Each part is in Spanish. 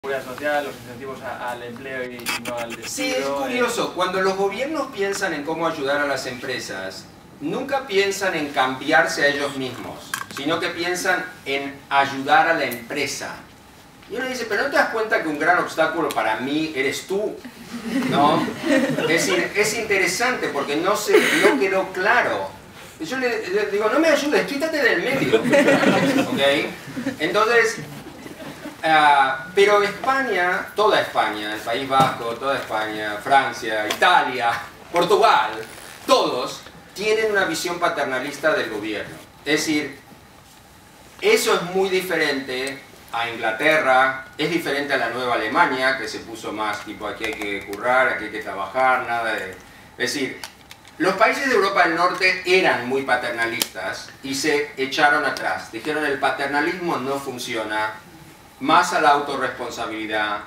seguridad social, los incentivos al empleo y no al despido. Sí, es curioso. Cuando los gobiernos piensan en cómo ayudar a las empresas, nunca piensan en cambiarse a ellos mismos, sino que piensan en ayudar a la empresa. Y uno dice, pero ¿no te das cuenta que un gran obstáculo para mí eres tú? ¿No? Es decir, es interesante porque no quedó claro. Yo le digo, no me ayudes, quítate del medio. ¿Okay? Entonces, pero España, toda España, el País Vasco, toda España, Francia, Italia, Portugal, todos tienen una visión paternalista del gobierno. Es decir, eso es muy diferente a Inglaterra, es diferente a la Nueva Alemania, que se puso más tipo aquí hay que currar, aquí hay que trabajar, nada de... Es decir, los países de Europa del Norte eran muy paternalistas y se echaron atrás. Dijeron el paternalismo no funciona, más a la autorresponsabilidad.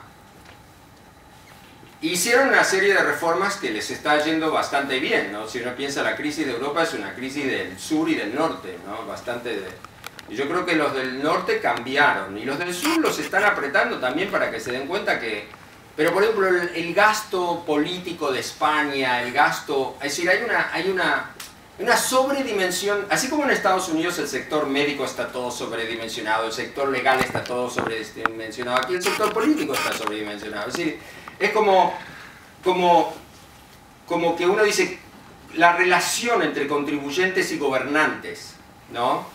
Hicieron una serie de reformas que les está yendo bastante bien, ¿no? Si uno piensa la crisis de Europa es una crisis del sur y del norte, ¿no? Y yo creo que los del norte cambiaron y los del sur los están apretando también para que se den cuenta que... Pero por ejemplo el gasto político de España, el gasto... Es decir, hay una sobredimensión, así como en Estados Unidos el sector médico está todo sobredimensionado, el sector legal está todo sobredimensionado, aquí el sector político está sobredimensionado. Es decir, es como que uno dice, la relación entre contribuyentes y gobernantes, ¿no?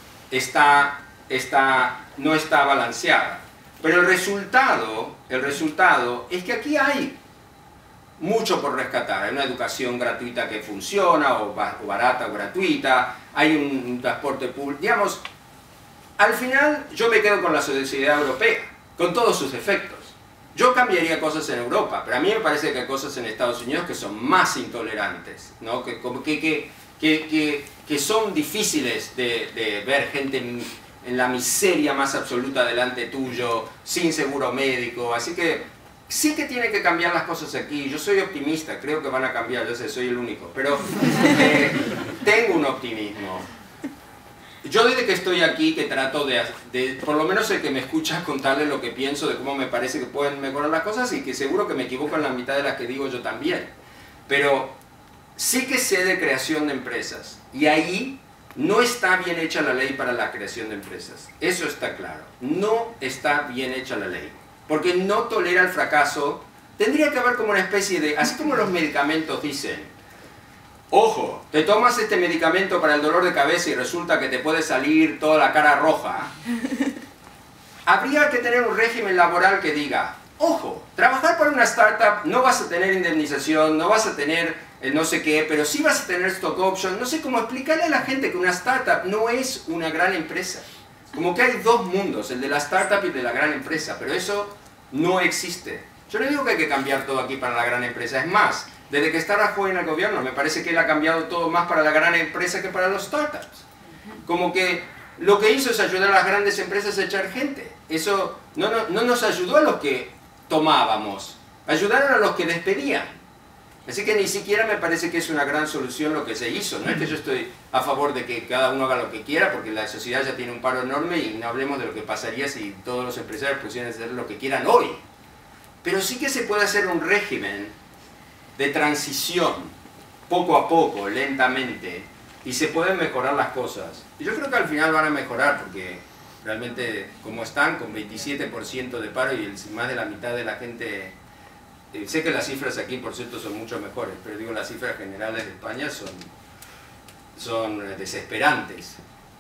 No está balanceada. Pero el resultado es que aquí hay mucho por rescatar. Hay una educación gratuita que funciona, o barata o gratuita, hay un transporte público. Digamos, al final yo me quedo con la sociedad europea, con todos sus efectos. Yo cambiaría cosas en Europa, pero a mí me parece que hay cosas en Estados Unidos que son más intolerantes, ¿no? Que son difíciles de ver gente en la miseria más absoluta delante tuyo, sin seguro médico, así que sí que tiene que cambiar las cosas aquí. Yo soy optimista, creo que van a cambiar, yo sé, soy el único, pero tengo un optimismo. Yo desde que estoy aquí, que trato de, por lo menos el que me escucha, contarle lo que pienso, de cómo me parece que pueden mejorar las cosas, y que seguro que me equivoco en la mitad de las que digo yo también. Pero sí que sé de creación de empresas, y ahí no está bien hecha la ley para la creación de empresas. Eso está claro. No está bien hecha la ley, porque no tolera el fracaso. Tendría que haber como una especie de, así como los medicamentos dicen, ojo, te tomas este medicamento para el dolor de cabeza y resulta que te puede salir toda la cara roja. Habría que tener un régimen laboral que diga, ojo, trabajar para una startup no vas a tener indemnización, no vas a tener no sé qué, pero sí vas a tener stock option. No sé cómo explicarle a la gente que una startup no es una gran empresa. Como que hay dos mundos, el de la startup y el de la gran empresa, pero eso no existe. Yo no digo que hay que cambiar todo aquí para la gran empresa, es más, desde que está Rajoy en el gobierno me parece que él ha cambiado todo más para la gran empresa que para los startups. Como que lo que hizo es ayudar a las grandes empresas a echar gente. Eso no nos ayudó a los que tomábamos, ayudaron a los que despedían. Así que ni siquiera me parece que es una gran solución lo que se hizo. No es que yo estoy a favor de que cada uno haga lo que quiera, porque la sociedad ya tiene un paro enorme y no hablemos de lo que pasaría si todos los empresarios pusieran a hacer lo que quieran hoy. Pero sí que se puede hacer un régimen de transición, poco a poco, lentamente, y se pueden mejorar las cosas. Y yo creo que al final van a mejorar, porque realmente como están, con 27% de paro y más de la mitad de la gente... sé que las cifras aquí, por cierto, son mucho mejores, pero digo, las cifras generales de España son desesperantes.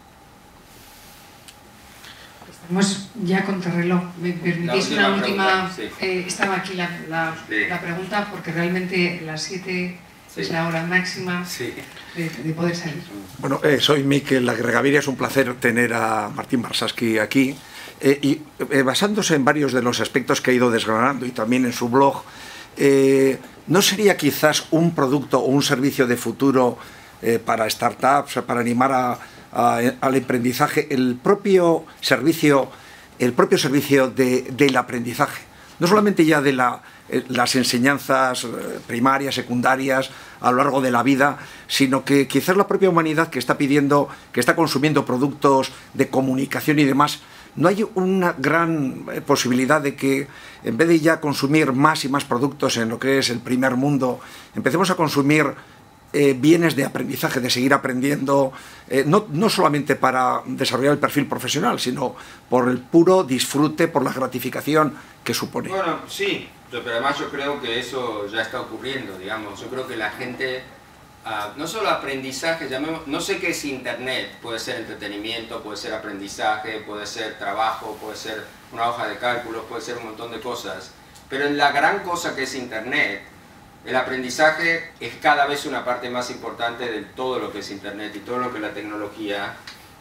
Estamos ya contra reloj. ¿Me permitís una última? Sí. Estaba aquí la pregunta, porque realmente las 7 sí. Es la hora máxima de poder salir. Bueno, soy Mikel Agregaviria, es un placer tener a Martín Barsaski aquí. Basándose en varios de los aspectos que ha ido desgranando y también en su blog, ¿no sería quizás un producto o un servicio de futuro para startups, para animar al emprendizaje, el propio servicio del aprendizaje? No solamente ya de las enseñanzas primarias, secundarias, a lo largo de la vida, sino que quizás la propia humanidad que está consumiendo productos de comunicación y demás, ¿no hay una gran posibilidad de que en vez de ya consumir más y más productos en lo que es el primer mundo, empecemos a consumir bienes de aprendizaje, de seguir aprendiendo, no solamente para desarrollar el perfil profesional, sino por el puro disfrute, por la gratificación que supone? Bueno, sí, pero además yo creo que eso ya está ocurriendo, digamos. Yo creo que la gente, no solo aprendizaje, no sé qué es Internet, puede ser entretenimiento, puede ser aprendizaje, puede ser trabajo, puede ser una hoja de cálculos, puede ser un montón de cosas, pero en la gran cosa que es Internet, el aprendizaje es cada vez una parte más importante de todo lo que es Internet y todo lo que es la tecnología.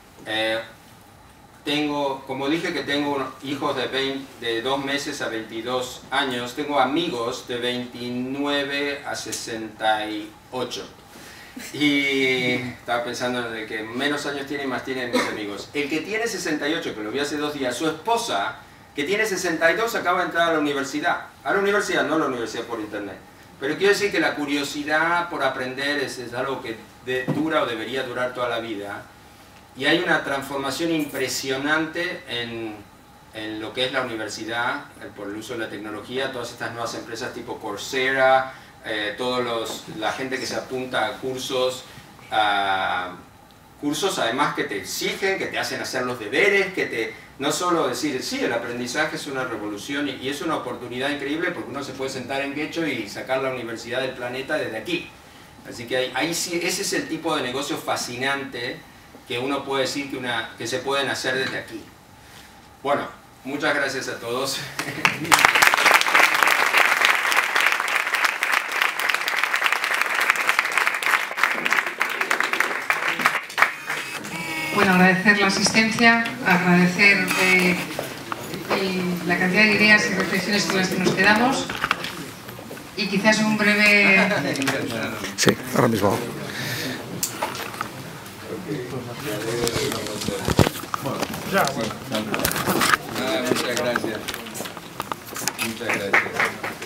Como dije que tengo hijos de 2 meses a 22 años, tengo amigos de 29 a 68. Y estaba pensando en el que menos años tiene, más tienen mis amigos. El que tiene 68, que lo vi hace 2 días, su esposa, que tiene 62, acaba de entrar a la universidad. A la universidad, no a la universidad por internet. Pero quiero decir que la curiosidad por aprender es algo que dura o debería durar toda la vida. Y hay una transformación impresionante en lo que es la universidad, por el uso de la tecnología, todas estas nuevas empresas tipo Coursera, la gente que se apunta a cursos además que te exigen, que te hacen hacer los deberes, no solo decir, sí, el aprendizaje es una revolución y es una oportunidad increíble porque uno se puede sentar en Guecho y sacar la universidad del planeta desde aquí. Así que ahí sí, ese es el tipo de negocio fascinante que uno puede decir que se pueden hacer desde aquí. Bueno, muchas gracias a todos. Bueno, agradecer la asistencia, agradecer la cantidad de ideas y reflexiones con las que nos quedamos y quizás un breve... Sí, ahora mismo. Muchas gracias. Muchas gracias.